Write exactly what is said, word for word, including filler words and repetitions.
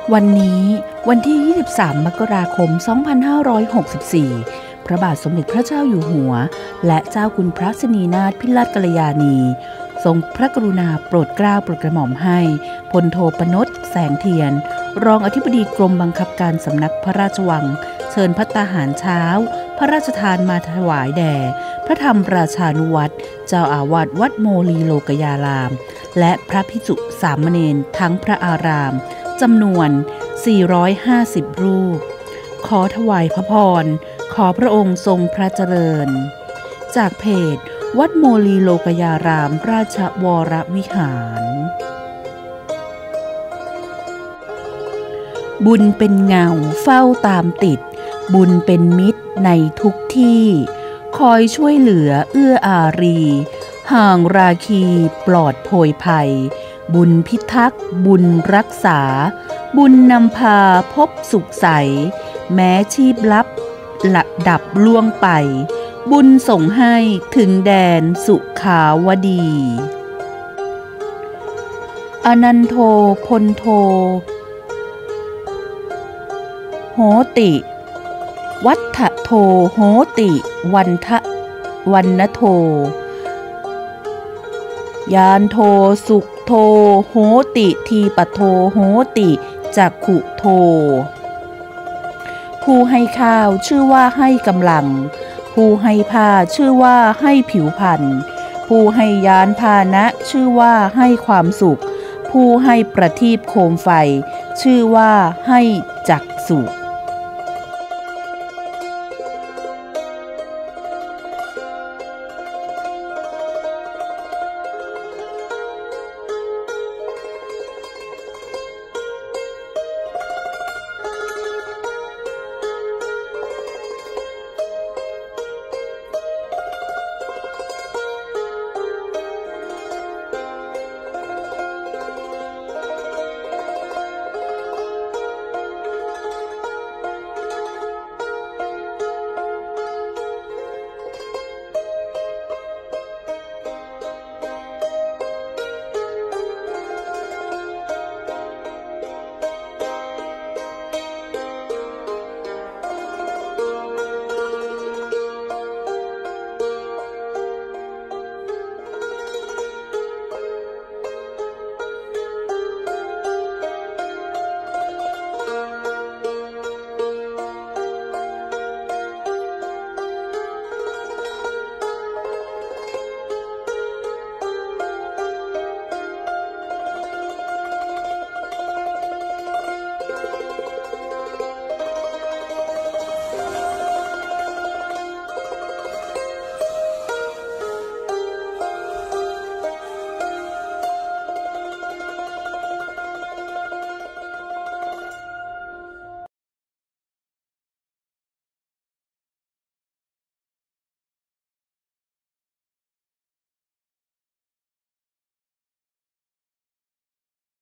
วันนี้วันที่ยี่สิบสามมกราคมสองพันห้าร้อยหกสิบสี่พระบาทสมเด็จพระเจ้าอยู่หัวและเจ้าคุณพระสินีนาถพิราชกัลยาณีทรงพระกรุณาโปรดเกล้าโปรดกระหม่อมให้พลโทปนชแสงเทียนรองอธิบดีกรมบังคับการสำนักพระราชวังเชิญภัตตาหารเช้าพระราชทานมาถวายแด่พระธรรมราชานุวัตรเจ้าอาวาสวัดโมลีโลกยารามและพระภิกษุสามเณรทั้งพระอารามจำนวนสี่ร้อยห้าสิบรูปขอถวายพระพรขอพระองค์ทรงพระเจริญจากเพจวัดโมลีโลกยารามราชวรวิหารบุญเป็นเงาเฝ้าตามติดบุญเป็นมิตรในทุกที่คอยช่วยเหลือเอื้ออารีห่างราคีปลอดโผยภัยบุญพิทักษ์บุญรักษาบุญนำพาพบสุขใสแม้ชีพลับหลักดับล่วงไปบุญส่งให้ถึงแดนสุขาวดีอนันโทพลโทโหติวัฏโทโหติวันทะวันนโทยานโทสุขโทโหติทีปโทโหติจักขุโทผู้ให้ข้าวชื่อว่าให้กำลังผู้ให้ผ้าชื่อว่าให้ผิวพรรณผู้ให้ยานพาหนะชื่อว่าให้ความสุขผู้ให้ประทีปโคมไฟชื่อว่าให้จักษุ